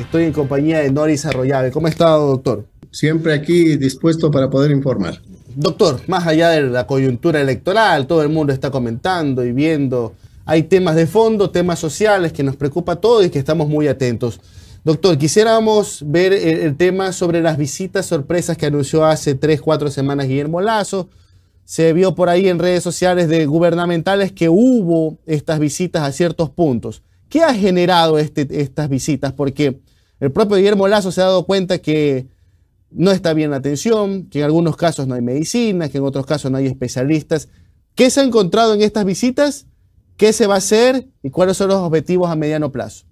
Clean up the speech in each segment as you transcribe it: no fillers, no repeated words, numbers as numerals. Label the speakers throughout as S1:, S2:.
S1: Estoy en compañía de Noris Arroyave. ¿Cómo ha estado, doctor?
S2: Siempre aquí dispuesto para poder informar.
S1: Doctor, más allá de la coyuntura electoral, todo el mundo está comentando y viendo. Hay temas de fondo, temas sociales que nos preocupa a todos y que estamos muy atentos. Doctor, quisiéramos ver el tema sobre las visitas sorpresas que anunció hace 3-4 semanas Guillermo Lasso. Se vio por ahí en redes sociales de gubernamentales que hubo estas visitas a ciertos puntos. ¿Qué ha generado estas visitas? Porque el propio Guillermo Lasso se ha dado cuenta que no está bien la atención, que en algunos casos no hay medicina, que en otros casos no hay especialistas. ¿Qué se ha encontrado en estas visitas? ¿Qué se va a hacer? ¿Y cuáles son los objetivos a mediano plazo?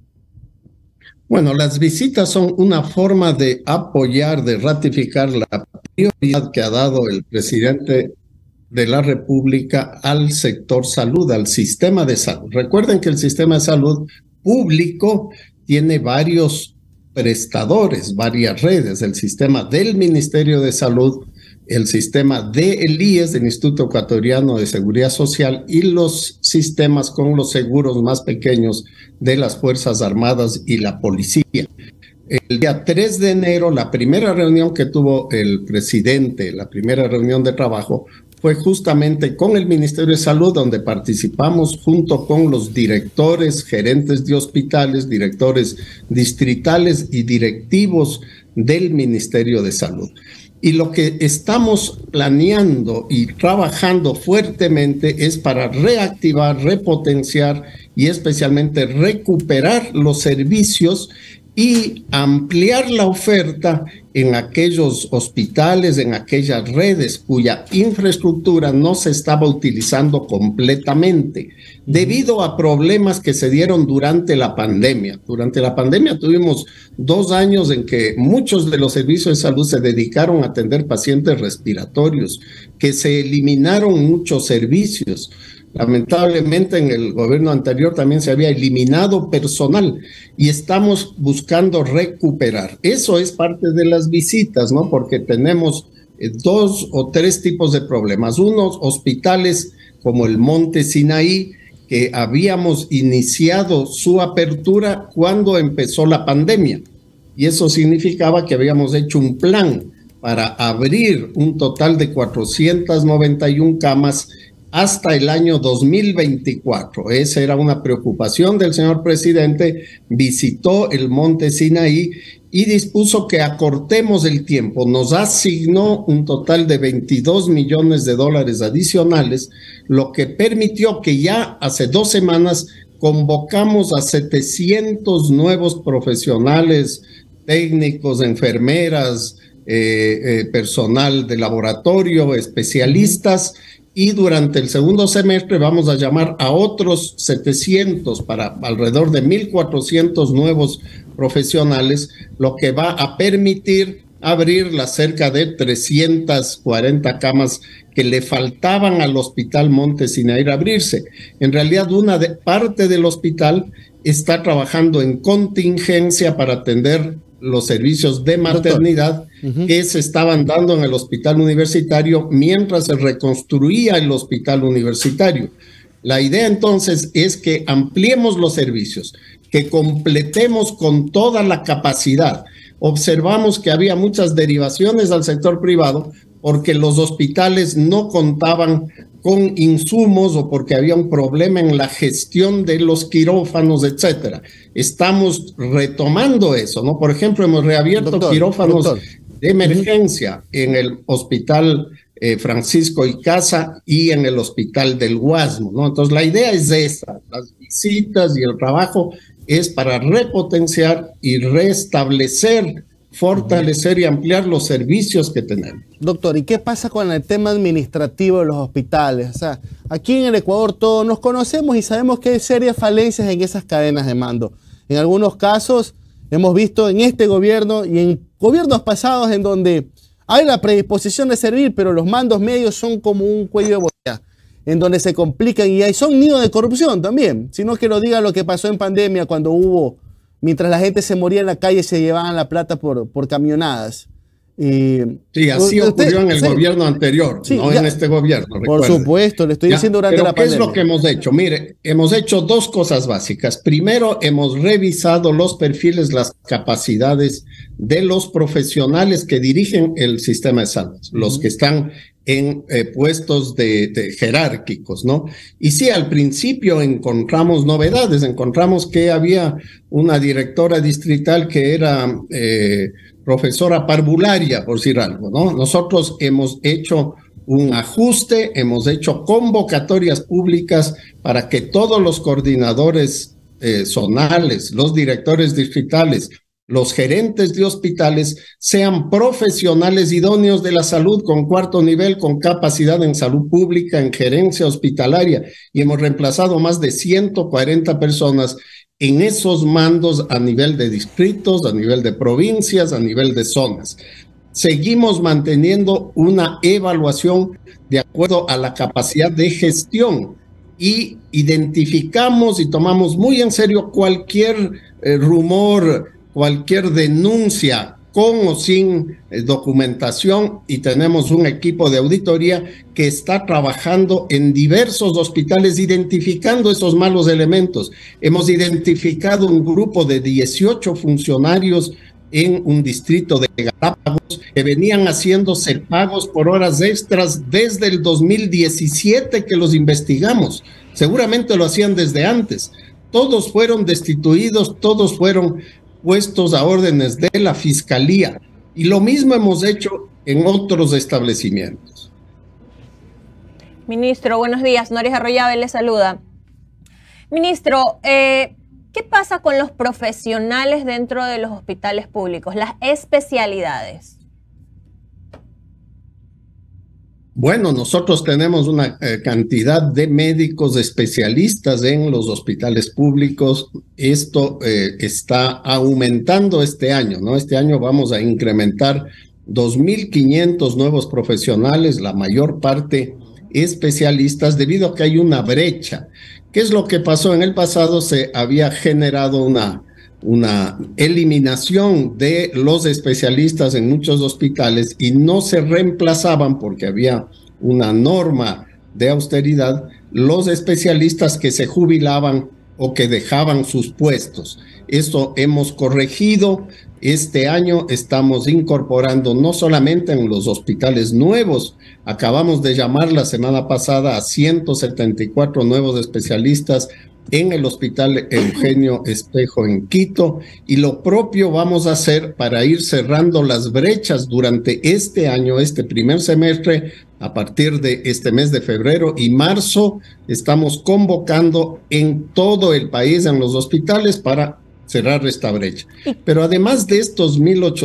S2: Bueno, las visitas son una forma de apoyar, de ratificar la prioridad que ha dado el presidente de la República al sector salud, al sistema de salud. Recuerden que el sistema de salud público tiene varios prestadores, varias redes, el sistema del Ministerio de Salud, el sistema del IES, del Instituto Ecuatoriano de Seguridad Social, y los sistemas con los seguros más pequeños de las Fuerzas Armadas y la policía. El día 3 de enero, la primera reunión que tuvo el presidente, la primera reunión de trabajo, fue justamente con el Ministerio de Salud, donde participamos junto con los directores, gerentes de hospitales, directores distritales y directivos del Ministerio de Salud. Y lo que estamos planeando y trabajando fuertemente es para reactivar, repotenciar y especialmente recuperar los servicios y ampliar la oferta en aquellos hospitales, en aquellas redes cuya infraestructura no se estaba utilizando completamente debido a problemas que se dieron durante la pandemia. Durante la pandemia tuvimos 2 años en que muchos de los servicios de salud se dedicaron a atender pacientes respiratorios, que se eliminaron muchos servicios. Lamentablemente en el gobierno anterior también se había eliminado personal y estamos buscando recuperar. Eso es parte de las visitas, ¿no? Porque tenemos 2 o 3 tipos de problemas. Unos hospitales como el Monte Sinaí, que habíamos iniciado su apertura cuando empezó la pandemia. Y eso significaba que habíamos hecho un plan para abrir un total de 491 camas hasta el año 2024. Esa era una preocupación del señor presidente. Visitó el Monte Sinaí y dispuso que acortemos el tiempo. Nos asignó un total de $22 millones adicionales, lo que permitió que ya hace 2 semanas convocamos a 700 nuevos profesionales, técnicos, enfermeras, personal de laboratorio, especialistas, y durante el segundo semestre vamos a llamar a otros 700 para alrededor de 1,400 nuevos profesionales, lo que va a permitir abrir las cerca de 340 camas que le faltaban al Hospital Monte Sinaí abrirse. En realidad, parte del hospital está trabajando en contingencia para atender los servicios de maternidad que se estaban dando en el hospital universitario mientras se reconstruía el hospital universitario. La idea entonces es que ampliemos los servicios, que completemos con toda la capacidad. Observamos que había muchas derivaciones al sector privado porque los hospitales no contaban con insumos o porque había un problema en la gestión de los quirófanos, etcétera. Estamos retomando eso, ¿no? Por ejemplo, hemos reabierto quirófanos de emergencia en el Hospital Francisco Icaza y en el Hospital del Guasmo, ¿no? Entonces, la idea es esa. Las visitas y el trabajo es para repotenciar y restablecer, fortalecer y ampliar los servicios que tenemos.
S1: Doctor, ¿y qué pasa con el tema administrativo de los hospitales? O sea, aquí en el Ecuador todos nos conocemos y sabemos que hay serias falencias en esas cadenas de mando. En algunos casos hemos visto en este gobierno y en gobiernos pasados en donde hay la predisposición de servir, pero los mandos medios son como un cuello de botella, en donde se complican y son nidos de corrupción también. Sino que lo diga lo que pasó en pandemia cuando mientras la gente se moría en la calle, se llevaban la plata por camionadas. Y
S2: sí, así ocurrió en el gobierno anterior,
S1: sí,
S2: no
S1: ya,
S2: en este gobierno.
S1: Por supuesto, le estoy diciendo durante la pandemia.
S2: ¿Qué es lo que hemos hecho? Mire, hemos hecho dos cosas básicas. Primero, hemos revisado los perfiles, las capacidades de los profesionales que dirigen el sistema de salud, los que están en puestos de jerárquicos, ¿no? Y sí, al principio encontramos novedades, encontramos que había una directora distrital que era profesora parvularia, por decir algo, ¿no? Nosotros hemos hecho un ajuste, hemos hecho convocatorias públicas para que todos los coordinadores zonales, los directores distritales, los gerentes de hospitales sean profesionales idóneos de la salud con 4º nivel, con capacidad en salud pública, en gerencia hospitalaria, y hemos reemplazado más de 140 personas en esos mandos a nivel de distritos, a nivel de provincias, a nivel de zonas. Seguimos manteniendo una evaluación de acuerdo a la capacidad de gestión y identificamos y tomamos muy en serio cualquier rumor, cualquier denuncia con o sin documentación, y tenemos un equipo de auditoría que está trabajando en diversos hospitales identificando esos malos elementos. Hemos identificado un grupo de 18 funcionarios en un distrito de Galápagos que venían haciéndose pagos por horas extras desde el 2017 que los investigamos. Seguramente lo hacían desde antes. Todos fueron destituidos, todos fueron puestos a órdenes de la Fiscalía. Y lo mismo hemos hecho en otros establecimientos.
S3: Ministro, buenos días. Noris Arroyave le saluda. Ministro, ¿qué pasa con los profesionales dentro de los hospitales públicos, las especialidades?
S2: Bueno, nosotros tenemos una cantidad de médicos especialistas en los hospitales públicos. Esto está aumentando este año, ¿no? Este año vamos a incrementar 2.500 nuevos profesionales, la mayor parte especialistas, debido a que hay una brecha. ¿Qué es lo que pasó? En el pasado se había generado una eliminación de los especialistas en muchos hospitales y no se reemplazaban, porque había una norma de austeridad, los especialistas que se jubilaban o que dejaban sus puestos. Esto hemos corregido. Este año estamos incorporando no solamente en los hospitales nuevos, acabamos de llamar la semana pasada a 174 nuevos especialistas en el Hospital Eugenio Espejo en Quito, y lo propio vamos a hacer para ir cerrando las brechas durante este año, este primer semestre. A partir de este mes de febrero y marzo estamos convocando en todo el país, en los hospitales, para cerrar esta brecha. Pero además de estos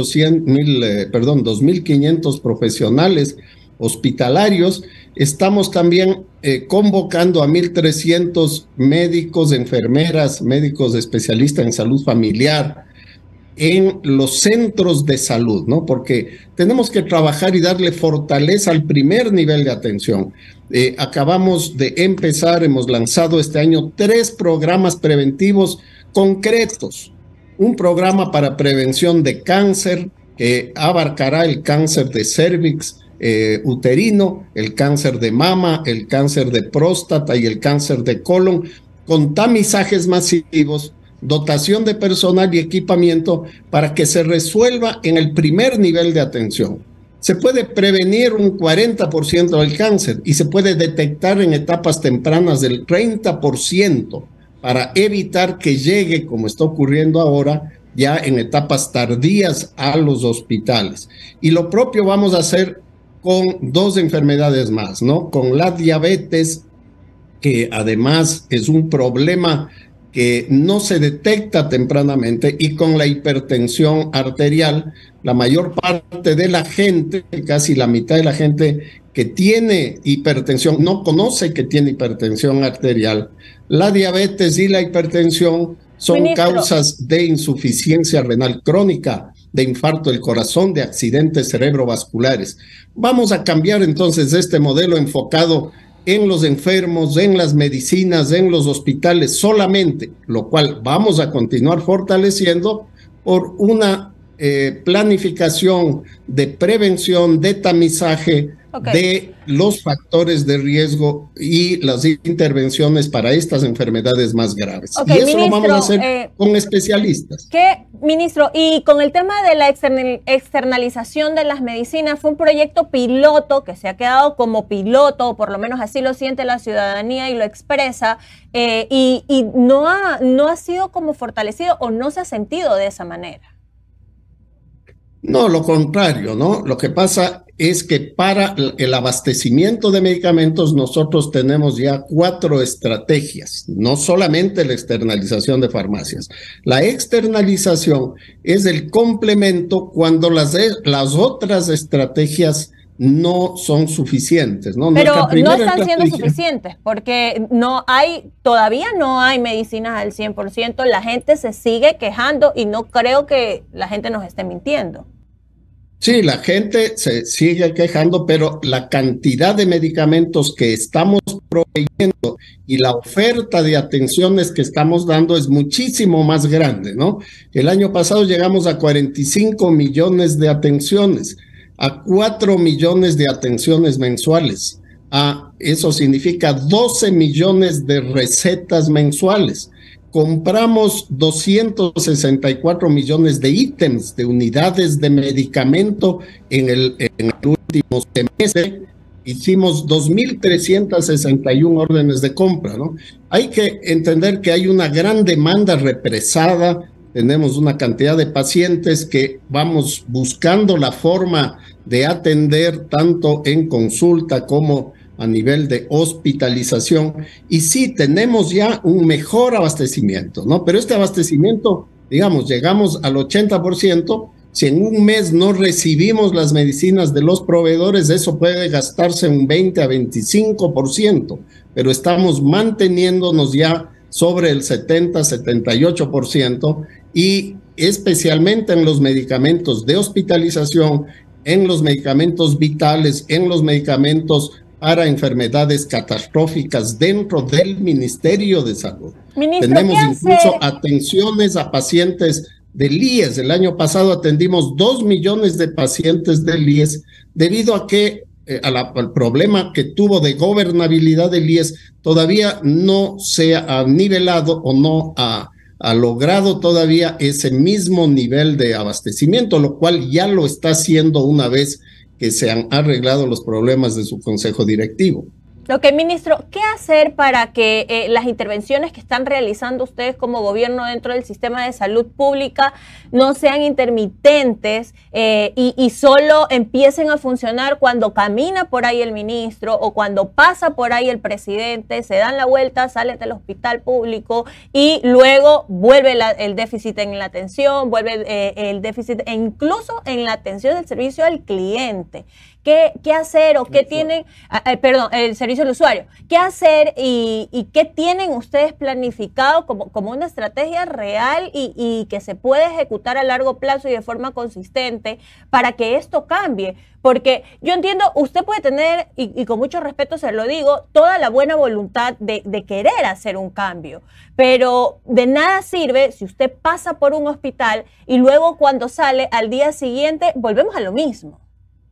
S2: 2.500 profesionales hospitalarios, estamos también convocando a 1.300 médicos, enfermeras, médicos especialistas en salud familiar en los centros de salud, ¿no? Porque tenemos que trabajar y darle fortaleza al primer nivel de atención. Acabamos de empezar, hemos lanzado este año 3 programas preventivos concretos. Un programa para prevención de cáncer que abarcará el cáncer de cérvix uterino, el cáncer de mama, el cáncer de próstata y el cáncer de colon, con tamizajes masivos, dotación de personal y equipamiento para que se resuelva en el primer nivel de atención. Se puede prevenir un 40% del cáncer y se puede detectar en etapas tempranas del 30% para evitar que llegue, como está ocurriendo ahora, ya en etapas tardías a los hospitales. Y lo propio vamos a hacer con 2 enfermedades más, ¿no? Con la diabetes, que además es un problema que no se detecta tempranamente, y con la hipertensión arterial. La mayor parte de la gente, casi la mitad de la gente que tiene hipertensión, no conoce que tiene hipertensión arterial. La diabetes y la hipertensión son causas de insuficiencia renal crónica, de infarto del corazón, de accidentes cerebrovasculares. Vamos a cambiar entonces este modelo enfocado en los enfermos, en las medicinas, en los hospitales solamente, lo cual vamos a continuar fortaleciendo por una planificación, de prevención, de tamizaje, de los factores de riesgo y las intervenciones para estas enfermedades más graves. Y eso ministro, lo vamos a hacer con especialistas.
S3: ¿Qué, ministro? Y con el tema de la externalización de las medicinas, fue un proyecto piloto que se ha quedado como piloto, o por lo menos así lo siente la ciudadanía y lo expresa, y no ha sido como fortalecido o no se ha sentido de esa manera.
S2: No, lo contrario, ¿no? Lo que pasa es que para el abastecimiento de medicamentos nosotros tenemos ya 4 estrategias, no solamente la externalización de farmacias. La externalización es el complemento cuando las otras estrategias no son suficientes, ¿no?
S3: Pero no están siendo suficientes porque todavía no hay medicinas al 100%, la gente se sigue quejando y no creo que la gente nos esté mintiendo.
S2: Sí, la gente se sigue quejando, pero la cantidad de medicamentos que estamos proveyendo y la oferta de atenciones que estamos dando es muchísimo más grande, ¿no? El año pasado llegamos a 45 millones de atenciones, a 4 millones de atenciones mensuales. Eso significa 12 millones de recetas mensuales. Compramos 264 millones de ítems, de unidades de medicamento en el último semestre. Hicimos 2.361 órdenes de compra, ¿no? Hay que entender que hay una gran demanda represada. Tenemos una cantidad de pacientes que vamos buscando la forma de atender tanto en consulta como a nivel de hospitalización, y sí, tenemos ya un mejor abastecimiento, ¿no? Pero este abastecimiento, digamos, llegamos al 80%, si en un mes no recibimos las medicinas de los proveedores, eso puede gastarse un 20 a 25%, pero estamos manteniéndonos ya sobre el 70, 78%, y especialmente en los medicamentos de hospitalización, en los medicamentos vitales, en los medicamentos para enfermedades catastróficas dentro del Ministerio de Salud.
S3: Ministro,
S2: tenemos incluso atenciones a pacientes del IES. El año pasado atendimos 2 millones de pacientes del IES debido a que al problema que tuvo de gobernabilidad del IES todavía no se ha nivelado o no ha logrado todavía ese mismo nivel de abastecimiento, lo cual ya lo está haciendo una vez que se han arreglado los problemas de su consejo directivo.
S3: Ok, ministro, ¿qué hacer para que las intervenciones que están realizando ustedes como gobierno dentro del sistema de salud pública no sean intermitentes y solo empiecen a funcionar cuando camina por ahí el ministro o cuando pasa por ahí el presidente, se dan la vuelta, sale del hospital público y luego vuelve el déficit en la atención, vuelve el déficit e incluso en la atención del servicio al cliente? ¿Qué hacer o qué tienen, el servicio al usuario? ¿Qué hacer y qué tienen ustedes planificado como una estrategia real y que se puede ejecutar a largo plazo y de forma consistente para que esto cambie? Porque yo entiendo, usted puede tener, y con mucho respeto se lo digo, toda la buena voluntad de querer hacer un cambio, pero de nada sirve si usted pasa por un hospital y luego cuando sale al día siguiente volvemos a lo mismo.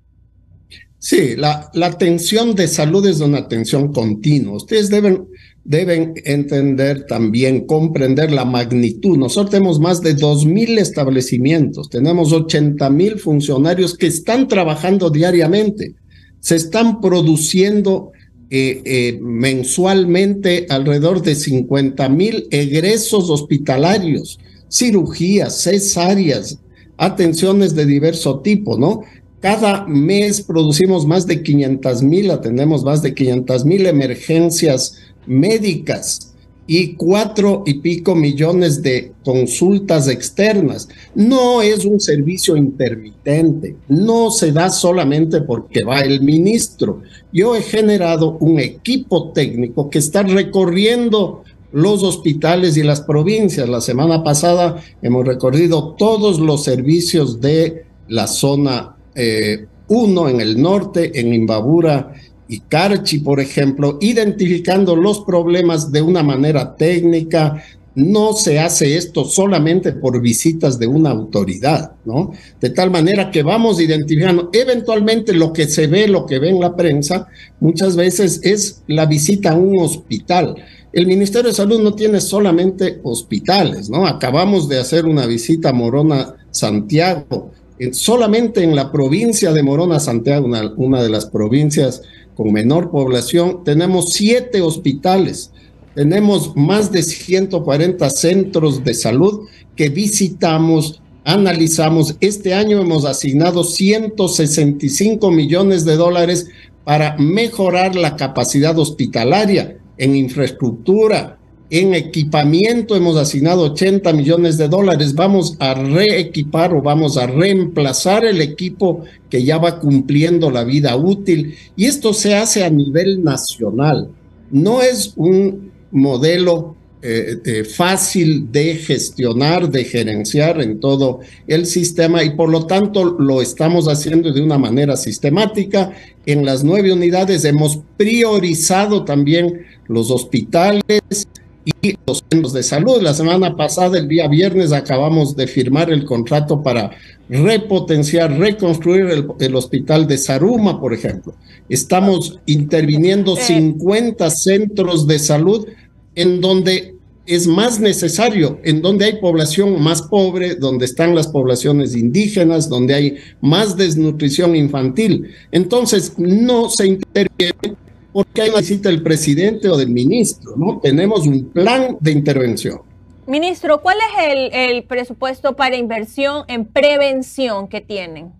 S2: Sí, la atención de salud es una atención continua. Ustedes deben entender también, comprender la magnitud. Nosotros tenemos más de 2.000 establecimientos, tenemos 80.000 funcionarios que están trabajando diariamente. Se están produciendo mensualmente alrededor de 50.000 egresos hospitalarios, cirugías, cesáreas, atenciones de diverso tipo, ¿no? Cada mes producimos más de 500.000, atendemos más de 500.000 emergencias médicas y 4 y pico millones de consultas externas. No es un servicio intermitente, no se da solamente porque va el ministro. Yo he generado un equipo técnico que está recorriendo los hospitales y las provincias. La semana pasada hemos recorrido todos los servicios de la zona 1 en el norte, en Imbabura y Carchi, por ejemplo, identificando los problemas de una manera técnica, no se hace esto solamente por visitas de una autoridad, ¿no? De tal manera que vamos identificando, eventualmente lo que se ve, lo que ve en la prensa, muchas veces es la visita a un hospital. El Ministerio de Salud no tiene solamente hospitales, ¿no? Acabamos de hacer una visita a Morona, Santiago. Solamente en la provincia de Morona, Santiago, una de las provincias con menor población, tenemos 7 hospitales. Tenemos más de 140 centros de salud que visitamos, analizamos. Este año hemos asignado 165 millones de dólares para mejorar la capacidad hospitalaria en infraestructura, en equipamiento. Hemos asignado 80 millones de dólares. Vamos a reequipar o vamos a reemplazar el equipo que ya va cumpliendo la vida útil. Y esto se hace a nivel nacional. No es un modelo fácil de gestionar, de gerenciar en todo el sistema, y por lo tanto lo estamos haciendo de una manera sistemática. En las 9 unidades hemos priorizado también los hospitales y los centros de salud. La semana pasada, el día viernes, acabamos de firmar el contrato para repotenciar, reconstruir el hospital de Zaruma, por ejemplo. Estamos interviniendo 50 centros de salud en donde es más necesario, en donde hay población más pobre, donde están las poblaciones indígenas, donde hay más desnutrición infantil. Entonces, no se interviene porque hay una visita del presidente o del ministro, ¿no? Tenemos un plan de intervención.
S3: Ministro, ¿cuál es el presupuesto para inversión en prevención que tienen?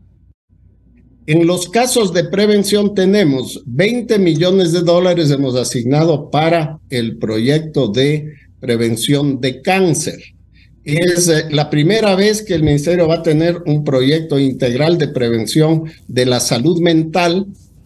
S2: En los casos de prevención tenemos 20 millones de dólares hemos asignado para el proyecto de prevención de cáncer. Es la primera vez que el ministerio va a tener un proyecto integral de prevención de la salud mental,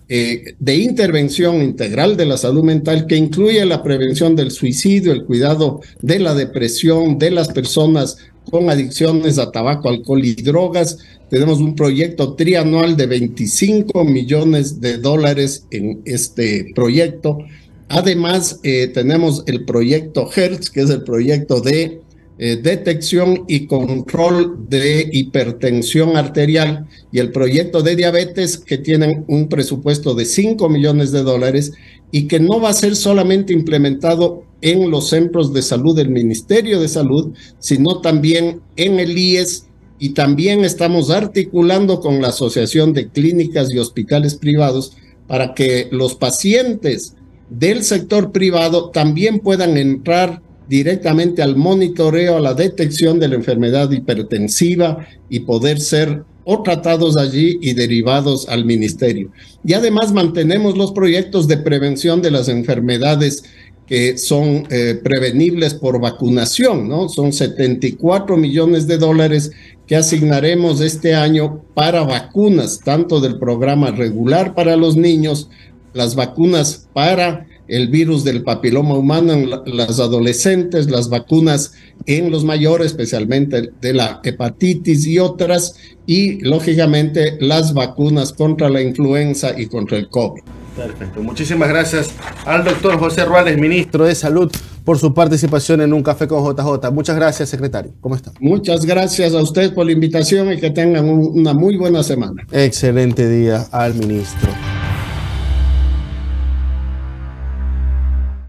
S2: de intervención integral de la salud mental, que incluye la prevención del suicidio, el cuidado de la depresión, de las personas con adicciones a tabaco, alcohol y drogas. Tenemos un proyecto trianual de 25 millones de dólares en este proyecto. Además, tenemos el proyecto HERTZ, que es el proyecto de detección y control de hipertensión arterial, y el proyecto de diabetes, que tienen un presupuesto de 5 millones de dólares y que no va a ser solamente implementado en los centros de salud del Ministerio de Salud, sino también en el IES, y también estamos articulando con la Asociación de Clínicas y Hospitales Privados para que los pacientes del sector privado también puedan entrar directamente al monitoreo, a la detección de la enfermedad hipertensiva y poder ser o tratados allí y derivados al ministerio. Y además mantenemos los proyectos de prevención de las enfermedades que son prevenibles por vacunación, ¿no? Son 74 millones de dólares que asignaremos este año para vacunas, tanto del programa regular para los niños, las vacunas para el virus del papiloma humano en las adolescentes, las vacunas en los mayores, especialmente de la hepatitis y otras, y lógicamente las vacunas contra la influenza y contra el COVID.
S1: Perfecto. Muchísimas gracias al doctor José Ruales, ministro de Salud, por su participación en Un Café con JJ. Muchas gracias, secretario. ¿Cómo está?
S2: Muchas gracias a usted por la invitación y que tengan una muy buena semana.
S1: Excelente día al ministro.